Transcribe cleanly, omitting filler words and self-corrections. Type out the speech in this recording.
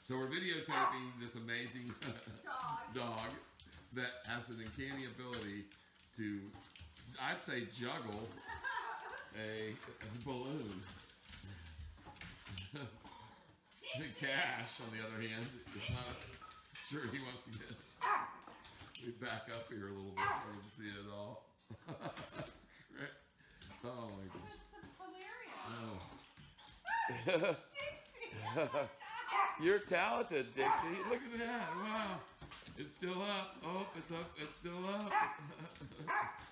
So we're videotaping this amazing dog that has an uncanny ability to, I'd say, juggle a balloon. Cash, on the other hand, is not sure he wants to get. We back up here a little bit so we can see it all. That's great. Oh my gosh. That's hilarious. Oh. Dixie. You're talented, Dixie. Look at that. Wow. It's still up. Oh, it's up. It's still up.